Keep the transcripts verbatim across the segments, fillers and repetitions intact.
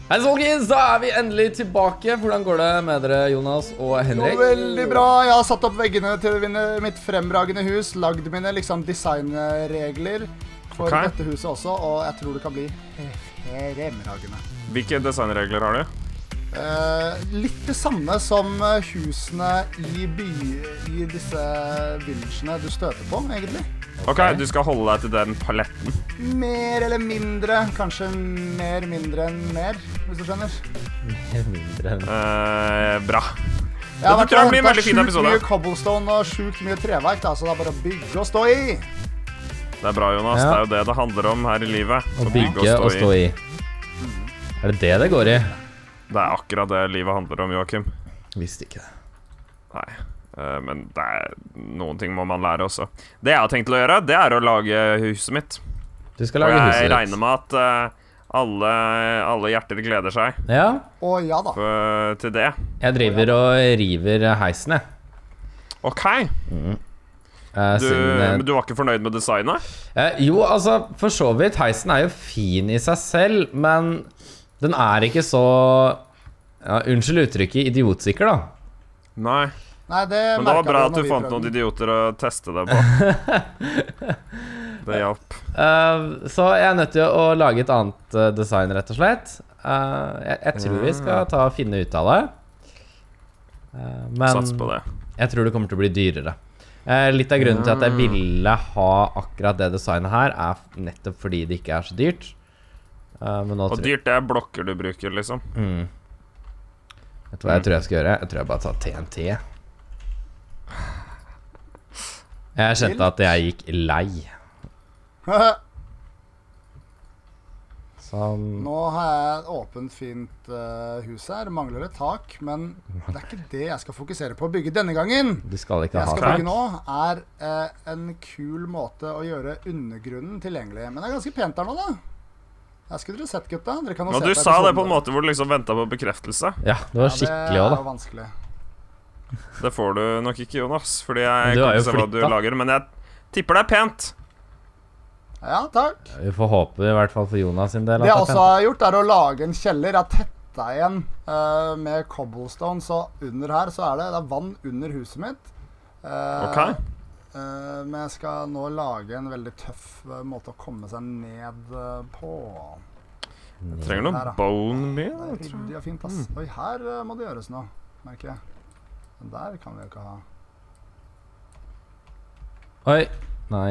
Hei folkens, da er vi endelig tilbake. Hvordan går det med dere, Jonas og Henrik? Veldig bra. Jeg har satt opp veggene til mitt fremragende hus, lagd mine liksom designregler for okay. dette huset også, og jeg tror det kan bli fremragende. Hvilke designregler har du? Uh, litt det samme som husene i, by, i disse villagene du støter på, egentlig. Ok, du skal holde deg til den paletten. Mer eller mindre, kanskje mer mindre enn mer, hvis du skjønner. Mer mindre enn uh, Bra. Jeg har vært og hentet sjukt mye cobblestone og sjukt mye treverk, da, så det er bare å bygge og stå i. Det er bra, Jonas. Ja. Det er jo det det handler om her i livet. Å bygge og stå, og stå i. i. Er det det det går i? Det er akkurat det livet handler om, Joachim. Visste ikke det. Nei, uh, men det er, noen ting må man lære også. Det jeg har tenkt til å gjøre, det er å lage huset mitt. Du skal lage huset ditt. Og jeg regner med at uh, alle, alle hjerter gleder seg. Ja. Å, ja da. For, til det. Jeg driver og river heisen, jeg. Ok. Mm. Uh, du, siden, uh, men du var ikke fornøyd med designet? Uh, jo, altså, for så vidt. Heisen er jo fin i seg selv, men den er ikke så ja, unnskyld uttrykket idiotsikker, da. Nei. Nei, det men det var bra at du fant noen idioter å teste det på. Det hjalp. Uh, så jeg er nødt til å lage et annet uh, design, rett og slett. Uh, jeg, jeg tror vi skal ta og finne ut av det. Uh, men Sats på det. Jeg tror det kommer til å bli dyrere. Uh, litt av grunnen til at jeg ville ha akkurat det designet her, er nettopp fordi det ikke er så dyrt. Uh, men nå og dyrt, det er blokker du bruker, liksom. Mm. Vet du hva jeg tror jeg skal gjøre? Jeg tror jeg bare tar T N T. Jeg kjente at jeg gikk lei. Sånn. Nå har jeg et åpent, fint uh, hus her. Mangler et tak, men det er ikke det jeg skal fokusere på å bygge denne gangen. Du skal ikke det ha jeg skal bygge nå er uh, en kul måte å gjøre undergrunnen tilgjengelig. Men det er ganske pent der nå, da. Jeg skulle dere sett, gutta. Dere kan og se du sa det på en måte hvor du liksom ventet på bekreftelse. Ja, det var skikkelig også, da. Ja, det er vanskelig. Det får du nok ikke, Jonas, fordi jeg kan ikke se hva du lager, men jeg tipper det er pent. Ja, takk. Vi får håpe i hvert fall for Jonas sin del. Det jeg også har gjort er å lage en kjeller. Jeg har tetta igjen uh, med cobblestone, så under her så er det, det er vann under huset mitt. Uh, ok. Uh, men jeg skal nå lage en veldig tøff uh, måte å komme seg ned uh, på. Jeg trenger noe bone meal. Det er ryddig og fint, ass. Mm. Oi, her uh, må det gjøres noe, merker jeg. Men der kan vi jo ikke ha. Oi, nei.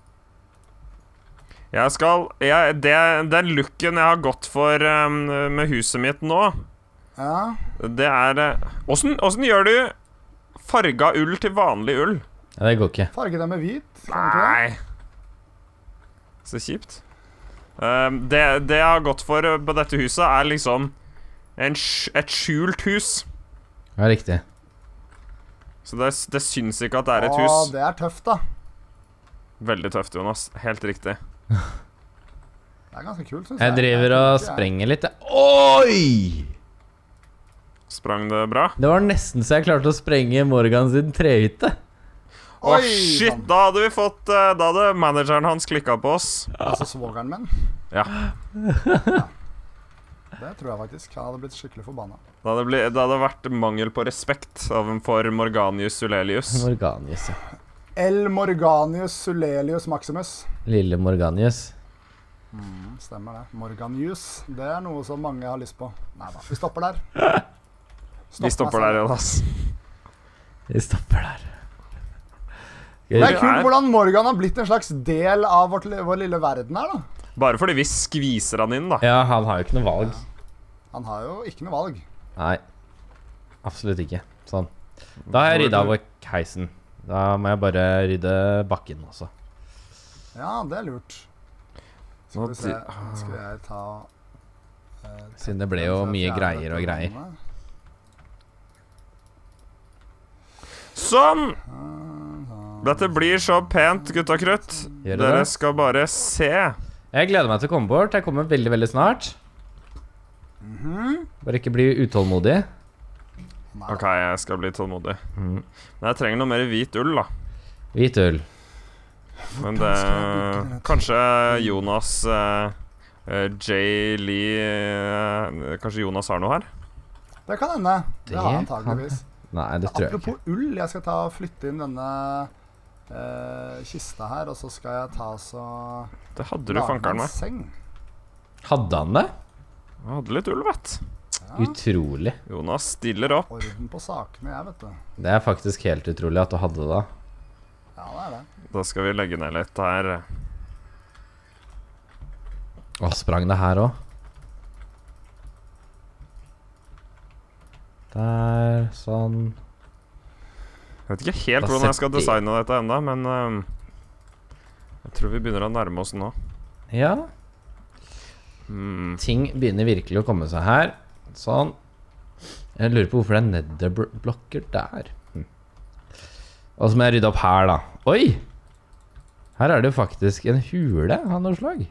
Jeg skal, jeg, det, den looken jeg har gått for um, med huset mitt nå, ja. Det er uh, hvordan, hvordan gjør du farga ull til vanlig ull? Ja, det går ikke. Farge dem med hvit. Nei. Så kjipt. Um, det, det jeg har gått for på dette huset er liksom en, et skjult hus. Ja, riktig. Så det, det syns ikke at det er et Åh, hus. det er tøft, da. Veldig tøft, Jonas. Helt riktig. Det er ganske kult, synes jeg. Jeg driver og sprenger litt. Oi! Sprang det bra? Det var nesten så jeg klarte å sprenge Morgan sin trehytte. Åh, oh, shit, da hadde vi fått uh, da hadde manageren hans klikket på oss. Altså svogeren min. Ja. Ja. Det tror jeg faktisk. Han hadde blitt skikkelig forbannet. Det hadde, blitt, det hadde vært mangel på respekt for Morganius Sulelius. Morganius, ja. L. Morganius Sulelius Maximus. Lille Morganius. Mm, stemmer det. Morganius, det er noe som mange har lyst på. Neida, vi stopper der. Stopp vi stopper der, Jonas. Vi stopper der. Det er kult hvordan Morgan har blitt en slags del av vårt, vår lille verden her, da. Bare fordi vi skviser han inn, da. Ja, han har jo ikke noe valg. Ja. Han har jo ikke noe valg. Nei, absolutt ikke. Sånn. Da har jeg ryddet av heisen. Da må jeg bare rydde bakken også. Ja, det er lurt. Skal vi se, skal jeg ta uh, siden det ble jo mye greier og greier. Sånn! Dette blir så pent, gutta krutt. Dere skal bare se. Jeg gleder meg til å komme bort. Jeg kommer veldig, veldig snart. Mm-hmm. Bare ikke bli utålmodig. Ok, jeg skal bli tålmodig. Mm. Men jeg trenger noe mer hvit ull, da. Hvit ull. Men det... Kanskje Jonas uh, uh, J. Lee uh, Kanskje Jonas har noe her? Det kan hende. Det, Det har han antageligvis. Nei, det tror jeg ikke. Apropos ull, jeg skal ta og flytte inn denne eh, kista her, og så skal jeg ta så Det hadde du fankeren med. seng. Hadde han det? Han hadde litt ull, vet du. Ja, Utrolig. Jonas stiller opp. orden på sakene, jeg, vet du. Det er faktisk helt utrolig at du hadde det. Ja, det er det. Da skal vi legge ned litt her. Å, sprang det her også. Der, sånn. Jeg vet ikke helt Da hvordan jeg skal setter- designe dette enda, men uh, jeg tror vi begynner å nærme oss nå. Ja, Hmm. ting begynner virkelig å komme seg her. Sånn. Jeg lurer på hvorfor det er netherblokker der. Hm. Og så må jeg rydde opp her da. Oi! Her er det jo faktisk en hule av noe slag.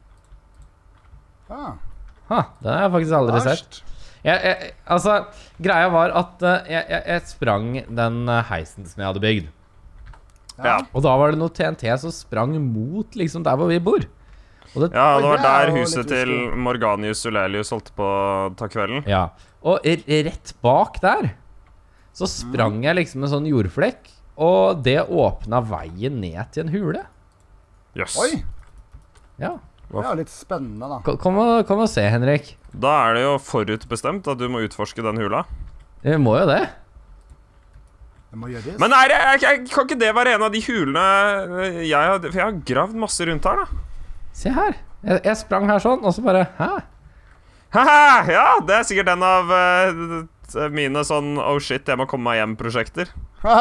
Ja, Ha, den har jeg faktisk aldri sett. Jeg, jeg, altså, greia var at uh, jeg, jeg, jeg sprang den uh, heisen som jeg hadde bygd. Ja. Og da var det noe T N T som sprang mot liksom der hvor vi bor. Og det, Ja, det Oi, var det er der jo huset litt til risky. Morganius Ulelius holdt på å ta kvelden. ja. Og r- rett bak der så sprang jeg liksom en sånn jordflekk, og det åpna veien ned til en hule. Jøss. Oi, Ja. det er jo litt spennende, da. Kom, kom, og, kom og se, Henrik. Da er det jo forutbestemt at du må utforske den hula. Vi må jo det. Det må gjøres. Men er det, er, er, kan ikke det være en av de hulene eh, jeg har For jeg har gravd masse rundt her, da. Se her. Jeg, jeg sprang her sånn, og så bare hæ? Haha, ja, det er sikkert en av eh, mine sånn oh shit, jeg må komme meg hjem-prosjekter.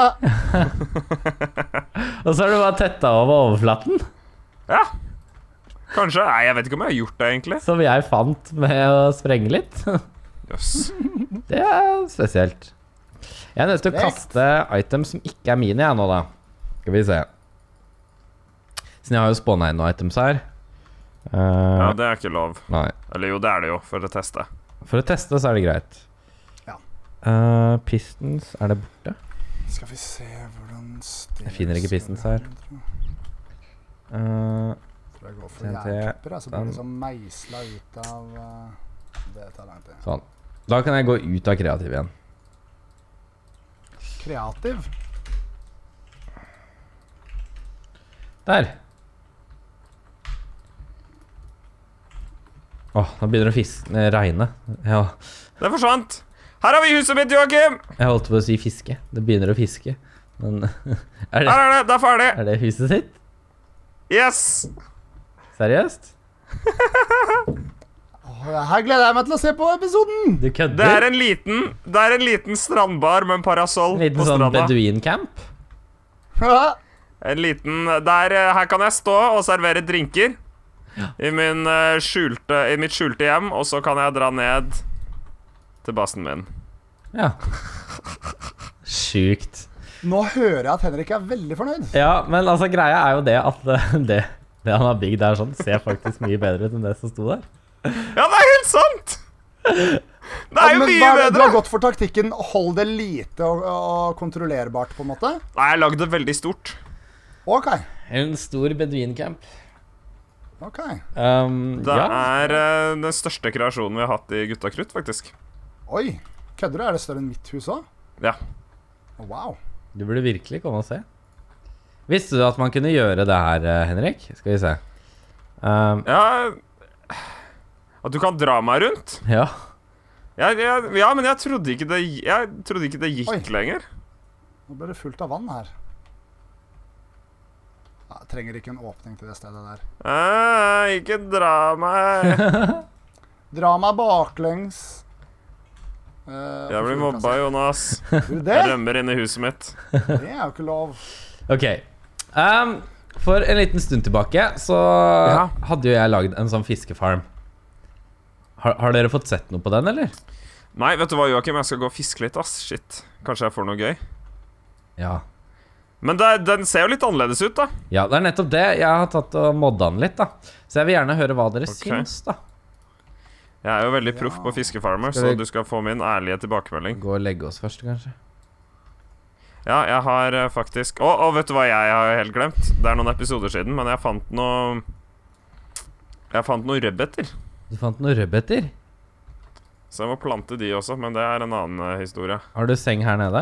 Og så har du bare tetta over overflaten, Ja, kanskje. Nei, jeg vet ikke om jeg har gjort det, egentlig. som jeg fant med å sprenge litt. Jøss. Det er spesielt. Jeg er nødt til å Sprekt. kaste items som ikke er mine, jeg nå, da. Skal vi se. Siden jeg har jo spawna inn noen items her. Eh, Ja, det er ikke lov. Nei. Eller jo, det er det jo, for å teste. For å teste så er det greit. Ja. Eh, pistons, er det borte? Skal vi se hvordan Jeg finner ikke pistons her. Eh, Tror jeg går for T N T, jernpepper, så blir den. det sånn meisla ut av eh, Det tar lang tid. sånn. Da kan jeg gå ut av kreativ igjen. Kreativ. Der. Åh, nå begynner det å fiske, eh, regne. Ja, Det forsvant. Her har vi huset mitt, Joakim! jeg holdt på å si fiske. Det begynner å fiske. Men er det, Her er det. Det er ferdig. er det huset sitt? Yes! Seriøst? Åh, her gleder jeg meg til å se på episoden! Du kødder? Det er en liten Det er en liten strandbar med en parasoll En liten på sånn stranda. beduincamp? En liten der, eh, Her kan jeg stå og servere drinker i, min, eh, skjulte, i mitt skjulte hjem, og så kan jeg dra ned til basen min. Ja. Sjukt. Nå hører jeg at Henrik er veldig fornøyd. Ja, men altså greia er jo det at eh, det, det han har bygd der sånn, ser faktisk mye bedre ut enn det som sto der. Ja, det er helt sant! Det er jo men mye hva er det- Du bedre! har gått for taktikken hold det lite og, og kontrollerbart, på en måte? Nei, jeg lagde det veldig stort. Ok. En stor beduincamp. ok Um, Det ja. er eh, den største kreasjonen vi har hatt i Gutta Krutt, faktisk. Oi. Kødder du? Er det større enn mitt hus òg? Ja. Wow. Du burde virkelig komme og se. Visste du at man kunne gjøre det her, eh, Henrik? Skal vi se. Um, ja At du kan dra meg rundt? ja. Ja, ja, ja, men jeg trodde ikke det, jeg trodde ikke det gikk Oi. lenger. Nå ble det fullt av vann her. Ja, jeg trenger ikke en åpning til det stedet der. Eh, ikke dra meg. Dra meg baklengs. Eh, Jeg blir på mobba, Jonas. fugleplass. Du, det? Jeg rømmer inn i huset mitt. Det er jo ikke lov. Ok. Um, for en liten stund tilbake så Ja. hadde jo jeg lagd en sånn fiskefarm. Har, har dere fått sett noe på den, eller? Nei, vet du hva, Joakim? Jeg skal gå og fiske litt, ass. Shit. Kanskje jeg får noe gøy. Ja. Men det, den ser jo litt annerledes ut, da. Ja, det er nettopp det. Jeg har tatt og modda den litt, da. Så jeg vil gjerne høre hva dere Ok. syns, da. Jeg er jo veldig proff på fiskefarmer, Skal så vi- du skal få min ærlige tilbakemelding. Gå og legge oss først, kanskje. Ja, jeg har eh, faktisk Å, å, vet du hva jeg har helt glemt? Det er noen episoder siden, men jeg fant noe Jeg fant noen rødbeter. Du fant noen rødbeter? Så jeg må plante de også, men det er en annen uh, historie. Har du seng her nede?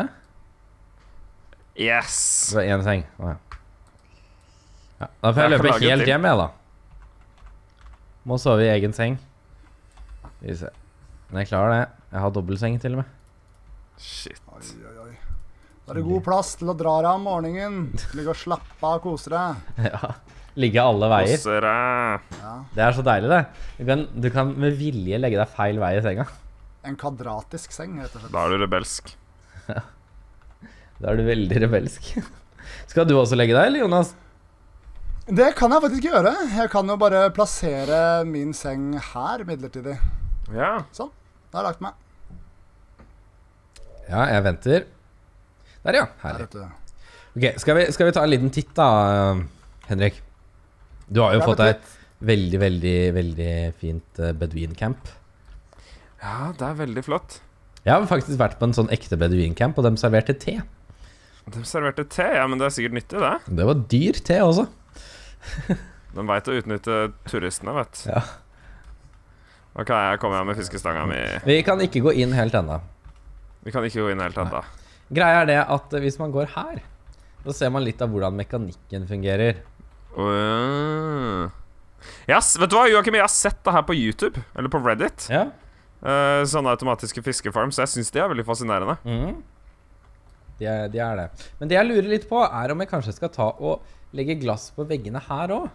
Yes! Det var én seng. Å, ja. Ja, da får jeg, Jeg kan løpe lage helt til. hjem, jeg, da. Må sove i egen seng. Skal vi se. Men jeg klarer det. Jeg har dobbeltseng til og med. Shit. Oi, oi, oi. Da er det god plass til å dra deg om morgenen. Ligge og slappe av, kose deg. Ja. Ligge alle veier. Kosser deg. Ja. Det er så deilig, det. Du kan, du kan med vilje legge deg feil vei i senga. En kvadratisk seng, rett og slett. Da er du rebelsk. Da er du veldig rebelsk. Skal du også legge deg, eller Jonas? Det kan jeg faktisk gjøre. Jeg kan jo bare plassere min seng her midlertidig. Ja. Sånn. Da har jeg lagt meg. Ja, jeg venter. Der, ja. Her, Herlig. vet du. Ok, skal vi, skal vi ta en liten titt da, Henrik? Du har jo Jeg fått vet deg et veldig, veldig, veldig fint uh, beduincamp. Ja, det er veldig flott. Jeg har faktisk vært på en sånn ekte beduincamp, og de serverte te. De serverte te, ja, men det er sikkert nyttig, det. Det var dyr te også. De vet å utnytte turistene, vet du. Ja. Ok, jeg kommer her med fiskestanga mi. Vi kan ikke gå inn helt enda. Vi kan ikke gå inn helt enda. Greia er det at hvis man går her, så ser man litt av hvordan mekanikken fungerer. Uh. Yes, vet du hva, Joakim, jeg har sett det her på YouTube, eller på Reddit. Ja. Uh, sånne automatiske fiskefarm, så jeg synes de er veldig fascinerende. Mhm. De er, de er det. Men det jeg lurer litt på, er om jeg kanskje skal ta og legge glass på veggene her også.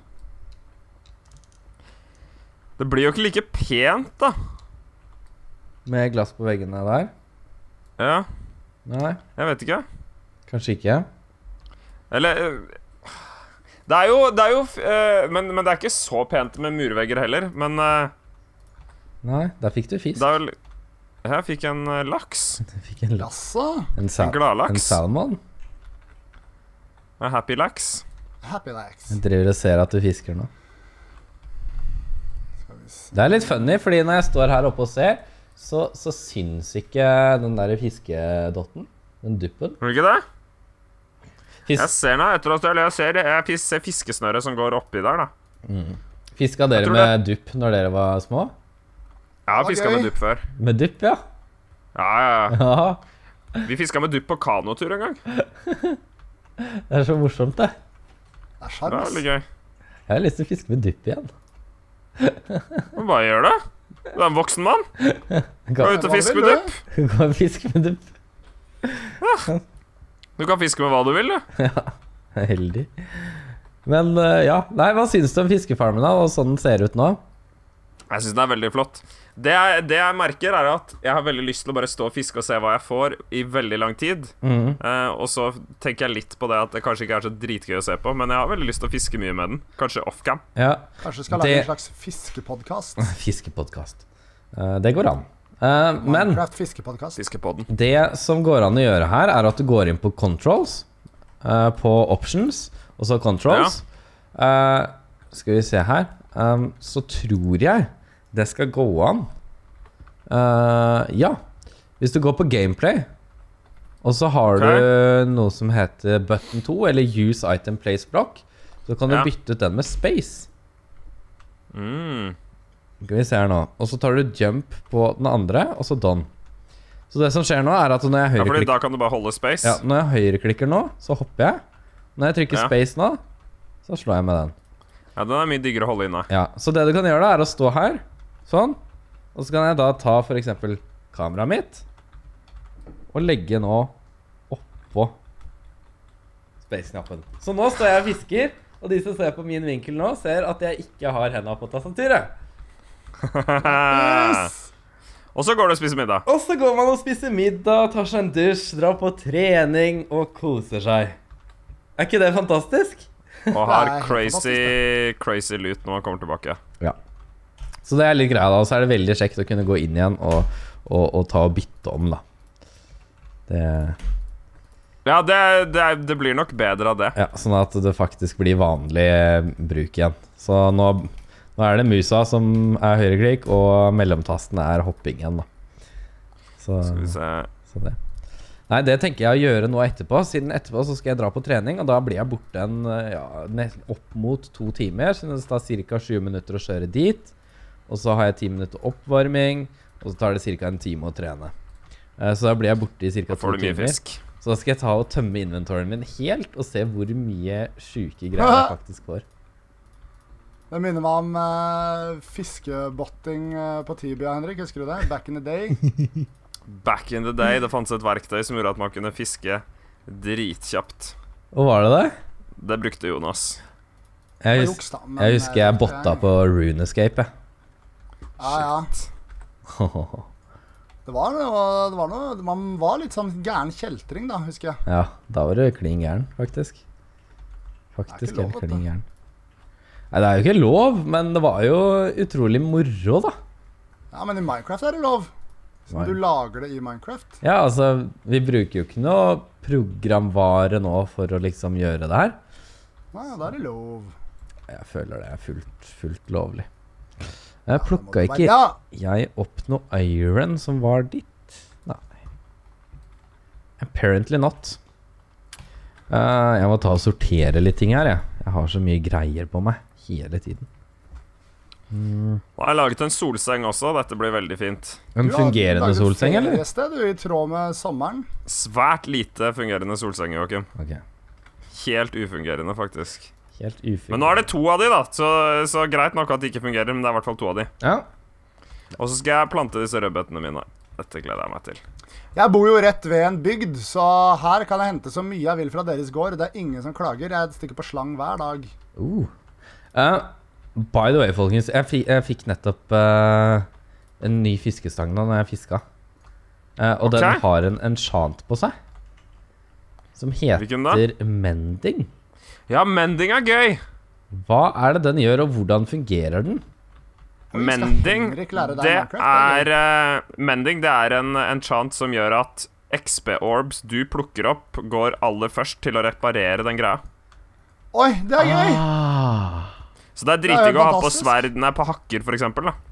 Det blir jo ikke like pent, da. Med glass på veggene der. Ja, Nei, jeg vet ikke. kanskje ikke. Eller uh, Det er jo, det er jo uh, men, men det er ikke så pent med murvegger heller. Men uh, Nei, der fikk du fisk. det er vel Jeg fikk en uh, laks. Du fikk en laks. Jaså. En, sa En gladlaks. en salmon. En happy laks. Happy Lax. Jeg driver og ser at du fisker nå. Skal vi se. Det er litt funny, fordi når jeg står her oppe og ser, så, så syns ikke den der fiskedotten. Den duppen. Tror du ikke det? Fisk, Jeg ser nå etter at jeg ser, jeg fis- ser fiskesnøret som går oppi der, da. fiska Jeg dere tror med dupp når dere var små? Jeg har Det var fiska gøy. med dupp før. Med dupp, ja. Ja, ja, ja. Ja, Vi fiska med dupp på kanotur en gang. det er så morsomt, det. Det er Det sjarm, er ass. veldig gøy. Jeg har lyst til å fiske med dupp igjen. Men bare gjør det. Du er en voksen mann. Jeg Gå kan, ut og Hva fiske vil med du? dupp. jeg kan fiske med dupp. Du kan fiske med hva du vil, du. Jeg er heldig. Men eh, ja, nei, hva synes du om fiskefarmen da, og sånn den ser ut nå? Jeg syns den er veldig flott. Det jeg, det jeg merker, er at jeg har veldig lyst til å bare stå og fiske og se hva jeg får, i veldig lang tid. Mhm. Eh, og så tenker jeg litt på det at det kanskje ikke er så dritgøy å se på, men jeg har veldig lyst til å fiske mye med den. Kanskje offcam. Ja, Kanskje du skal lage Det- en slags fiskepodkast? fiskepodcast. Eh, det går an. Eh, men Minecraft fiskepodkast. Fiskepodden. det som går an å gjøre her, er at du går inn på controls, eh, på options, og så controls. Eh, skal vi se her. Um, så tror jeg det skal gå an. Eh, ja. Hvis du går på gameplay, og så har Ok. du noe som heter button to, eller use item place block, så kan du Ja. bytte ut den med space. Mm. Skal vi se her nå. Og så tar du jump på den andre, og så done. Så det som skjer nå, er at når jeg Ja, fordi høyreklikker da kan du bare holde space. ja, Når jeg høyreklikker nå, så hopper jeg. Når jeg trykker Ja. space nå, så slår jeg med den. Ja, den er mye diggere å holde inne. Ja, Så det du kan gjøre, da er å stå her, sånn. Og så kan jeg da ta for eksempel kameraet mitt og legge nå oppå space-knappen. Så nå står jeg og fisker, og de som ser på min vinkel nå, ser at jeg ikke har hendene på tastaturet. Og så går du og spiser middag. Og så går man og spiser middag, tar seg en dusj, drar på trening og koser seg. Er ikke det fantastisk? Og Det er har helt crazy, crazy loot når man kommer tilbake. Ja. Så det er litt greia da, og så er det veldig kjekt å kunne gå inn igjen og, og, og ta og bytte om da. Det, Ja, det, det, det blir nok bedre av det. ja, sånn at det faktisk blir vanlig eh, bruk igjen. Så nå, nå er det musa som er høyreklikk, og mellomtasten er hopping igjen da. Så, Skal vi se. så det. Nei, det tenker jeg å gjøre nå etterpå. Siden etterpå så skal jeg dra på trening, og da blir jeg borte en, ja, opp mot to timer. Så det tar ca. sju minutter å kjøre dit. Og så har jeg ti minutter oppvarming, og så tar det ca. en time å trene. Så da blir jeg borte i ca. to timer. Fisk. Så da skal jeg ta og tømme inventoren min helt, og se hvor mye syke greier jeg faktisk får. Det minner meg om uh, fiskebotting uh, på Tibia, Henrik. Husker du det? Back in the day. Back in the day, det fanns et verktøy som gjorde at man kunne fiske dritkjapt. Og var det det? Det brukte Jonas. Jeg, hus juks, da, jeg husker jeg botta på Runescape. Ja, ja. Det var noe, det var noe, man var litt sånn gæren kjeltring da, husker jeg. Ja, da var det klin gæren, faktisk. Faktisk helt klin gæren. Nei, det er jo ikke lov, men det var jo utrolig moro da. Ja, men i Minecraft er det lov. Så du lager det i Minecraft? Ja, altså, vi bruker jo ikke noe programvare nå for å liksom gjøre det her. Nei, da er det lov. Jeg føler det er fullt, fullt lovlig. Jeg plukket ikke jeg opp noe iron som var ditt. Nei. Apparently not. Uh, jeg må ta og sortere litt ting her, jeg. Jeg har så mye greier på meg hele tiden. Mm. Jeg har laget en solseng også, dette blir veldig fint. En fungerende solseng, eller? Ja, du er i tråd med sommeren. Svært lite fungerende solseng, Joakim. Okay. Helt ufungerende, faktisk. Helt ufungerende. Men nå er det to av de da, så, så greit nok at de ikke fungerer, men det er i hvert fall to av de. Ja. Og så skal jeg plante disse rødbøttene mine. Dette gleder jeg meg til. Jeg bor jo rett ved en bygd, så her kan jeg hente så mye jeg vil fra deres gård. Det er ingen som klager. Jeg stikker på slang hver dag. Uh. Uh. By the way, folkens, jeg, fikk, jeg fikk nettopp uh, en ny fiskestang da når jeg fisket. Uh, og okay. Den har en enchant på seg. Som heter mending. Ja, mending er gøy. Hva er det den gjør, og hvordan fungerer den? Mending, det er uh, Mending, det er en enchant som gjør at X P-orbs du plukker opp, går aller først til å reparere den greia. Oi, det er gøy! Ah. Så det er dritig å ha på sverd, nei, på hakker for eksempel da.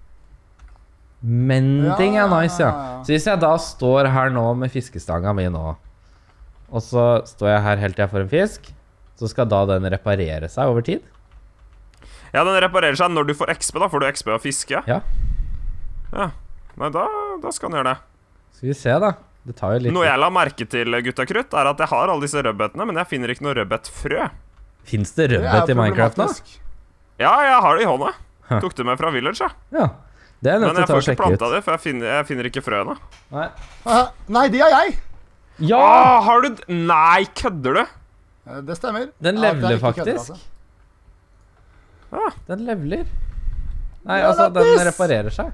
Mending er nice, ja. Så hvis jeg da står her nå med fiskestanga mi nå, og så står jeg her helt til jeg får en fisk, så skal da den reparere seg over tid? Ja, den reparerer seg når du får X P da. Får du X P å fiske? Ja. Ja, nei, da, da skal den gjøre det. Skal vi se da. Det tar jo litt. Noe jeg la merke til, gutta krutt, er at jeg har alle disse rødbøttene, men jeg finner ikke noe rødbøttfrø. Finns det rødbøtt i Minecraft da? Ja, jeg har det i hånda. Huh. Tok det med fra Village, ja. Ja, det er nødt til å ta og sjekke ut. Men jeg får ikke planta det, for jeg finner, jeg finner ikke frøene. Nei. Uh, nei, de er jeg! Ja! Ah, har du... Nei, kødder du? Uh, det stemmer. Den leveler faktisk. Kødder, altså. Ah. Den leveler. Nei, ja, altså, den reparerer seg.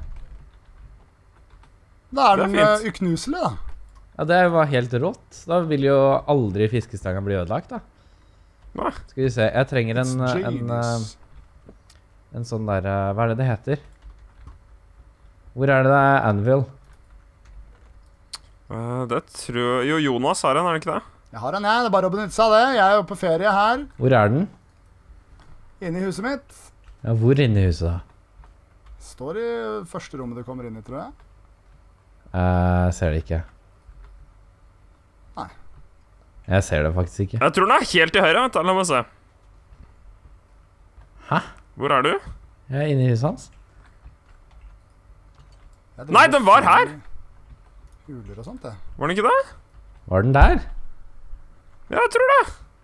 Da er den uh, uknuselig, da. Ja, det var helt rått. Da vil jo aldri fiskestanga bli ødelagt, da. Nei. Skal vi se, jeg trenger en, en, en, en sånn der, hva er det det heter? Hvor er det det er Anvil? Uh, det tror jo Jonas har en, er det ikke det? Jeg har en, jeg. Det er bare å benytte seg av det. Jeg er jo på ferie her. Hvor er den? Inne i huset mitt. Ja, hvor inne i huset da? Står i første rommet du kommer inn i, tror jeg. Jeg uh, ser det ikke. Nei. Jeg ser det faktisk ikke. Jeg tror den er helt til høyre, vent da, la meg se. Hæ? Hvor er du? Jeg er inne i huset hans. Nei, den var her! Huler og sånt, det. Var den ikke det? Var den der? Ja, jeg tror det.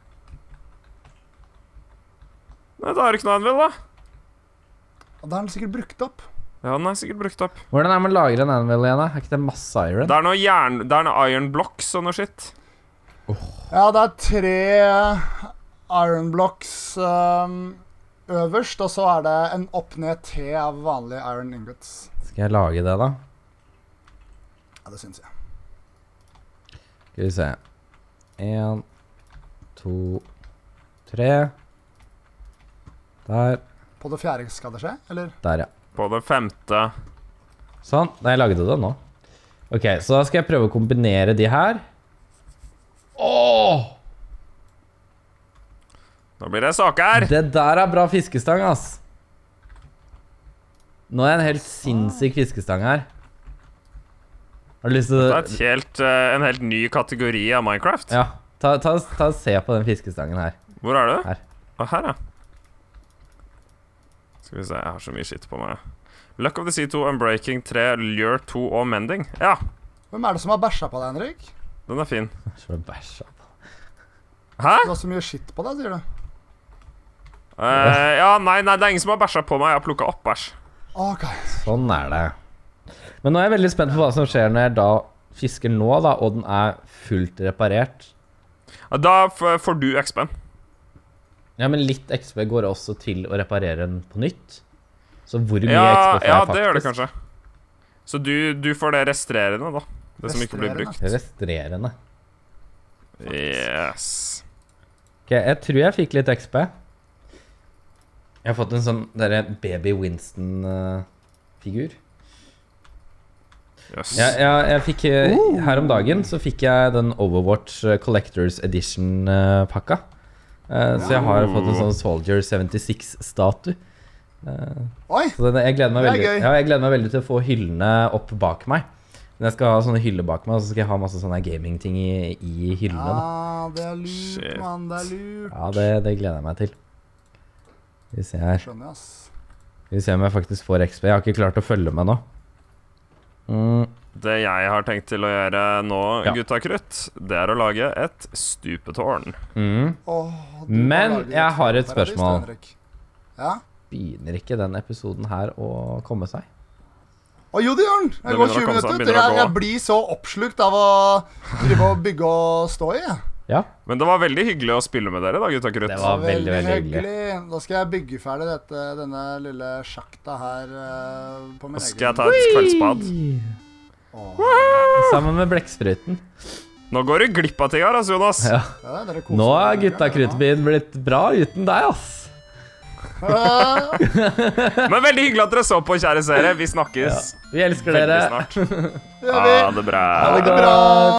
Nei, da er det ikke noe anvil, da. Da er den sikkert brukt opp. Ja, den er sikkert brukt opp. Hvordan er man lager en anvil igjen, da? Er ikke det masse iron? Det er noe jern... Det er noe iron blocks og noe shit. Oh. Ja, det er tre iron blocks um, øverst, og så er det en opp-ned T av vanlige iron ingots. Skal jeg lage det, da? Ja, det synes jeg. Skal vi se. En, to, tre. Der. På det fjerde skal det skje, eller? Der, ja. På det femte. Sånn, nei, jeg lagde det nå. Ok, så da skal jeg prøve å kombinere de her. Åh! Nå blir det saker. Det der er bra fiskestang, ass. Nå er jeg en helt sinnssyk fiskestang her. Har du lyst til Det å er et helt, eh, en helt ny kategori av Minecraft. Ja, ta, ta, ta se på den fiskestangen her. Hvor er du? Her. Å, her, ja. Skal vi se, jeg har så mye skitt på meg. Luck of the Sea to, Unbreaking tre, Lure to og Mending. Ja, Hvem er det som har bæsja på deg, Henrik? den er fin. Så er det bæsja på. Hæ? Du har så mye skitt på deg, sier du. Eh, ja, nei, nei, det er ingen som har bæsja på meg. Jeg har plukket opp bæsj. Ok. Sånn er det. Men nå er jeg veldig spent på hva som skjer når jeg da fisker nå, da, og den er fullt reparert. Ja, Da f- får du X P-en. Ja, men litt X P går også til å reparere den på nytt. Så hvor mye Ja, X P får jeg ja, faktisk? det gjør det kanskje. Så du, du får det restrerende, da. Det som ikke blir brukt. Restrerende. Yes. Ok, jeg tror jeg fikk litt X P. Jeg har fått en sånn der Baby Winston-figur. Yes. Ja, ja, jeg fikk eh, her om dagen så fikk jeg den Overwatch eh, Collectors Edition-pakka. Eh, så jeg har fått en sånn Soldier syttiseks-statue. Eh, Oi! så det, jeg, gleder meg Det er veldig, gøy. ja, jeg gleder meg veldig til å få hyllene opp bak meg. Men jeg skal ha sånne hyller bak meg, og så skal jeg ha masse sånne gaming-ting i, i hyllene. Da. Ja, det er lurt, Shit. mann. Det er lurt. Ja, det, det gleder jeg meg til. Skal vi se her. Skjønner jeg, ass. Skal vi se om jeg faktisk får X P. Jeg har ikke klart å følge med nå. Mm. Det jeg har tenkt til å gjøre nå, Ja. gutta krutt, det er å lage et stupetårn. Mm. Åh, du Men må lage jeg har et paradis, spørsmål. Henrik. Ja? Begynner ikke den episoden her å komme seg? Å jo, det gjør den! Det Jeg går begynner å tjue komme seg, minutter. begynner å Jeg, gå. jeg blir så oppslukt av å drive og bygge og stå i. jeg. Ja. Men det var veldig hyggelig å spille med dere, da, gutta krutt. Det var veldig, veldig hyggelig. Da skal jeg bygge ferdig dette, denne lille sjakta her eh, på min Da egen. skal jeg ta et kveldsbad. Sammen med blekkspruten. Nå går du glipp av ting her, altså, Jonas. Ja. Ja, dere koser Nå har dere, gutta ja. Krutbyen blitt bra uten deg, ass. Ja. Men veldig hyggelig at dere så på, kjære seere. Vi snakkes Vi elsker dere. veldig snart. Det gjør vi. Ha det bra. Ha det Ha det bra.